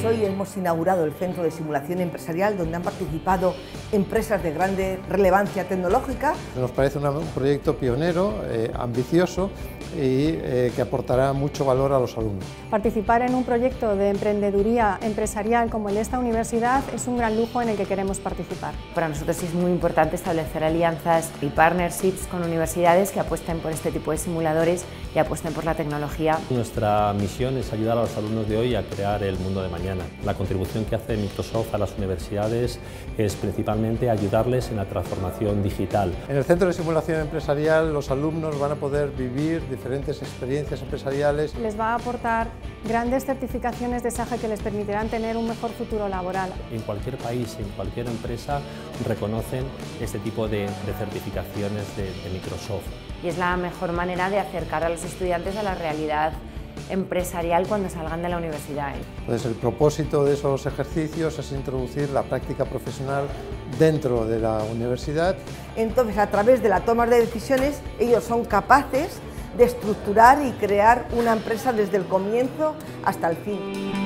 hoy hemos inaugurado el Centro de Simulación Empresarial, donde han participado empresas de grande relevancia tecnológica. Nos parece un proyecto pionero, ambicioso y que aportará mucho valor a los alumnos. Participar en un proyecto de emprendeduría empresarial como el de esta universidad es un gran lujo en el que queremos participar. Para nosotros es muy importante establecer alianzas y partnerships con universidades que apuesten por este tipo de simuladores y apuesten por la tecnología. Nuestra misión es ayudar a los alumnos de hoy a crear el mundo de mañana. La contribución que hace Microsoft a las universidades es principalmente ayudarles en la transformación digital. En el Centro de Simulación Empresarial los alumnos van a poder vivir diferentes experiencias empresariales. Les va a aportar grandes certificaciones de SAGE que les permitirán tener un mejor futuro laboral. En cualquier país, en cualquier empresa, reconocen este tipo de certificaciones de Microsoft. Y es la mejor manera de acercar a los estudiantes a la realidad empresarial cuando salgan de la universidad. Entonces, el propósito de esos ejercicios es introducir la práctica profesional dentro de la universidad. Entonces, a través de la toma de decisiones, ellos son capaces de estructurar y crear una empresa desde el comienzo hasta el fin.